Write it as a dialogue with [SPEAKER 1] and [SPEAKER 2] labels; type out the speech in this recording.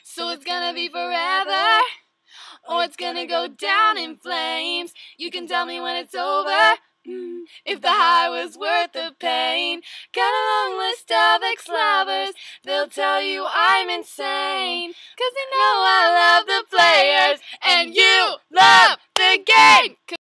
[SPEAKER 1] So it's gonna be forever, or it's gonna go down in flames. You can tell me when it's over, if the high was worth the pain. Got a long list of ex-lovers, they'll tell you I'm insane. 'Cause they know I love the players, and you love the game.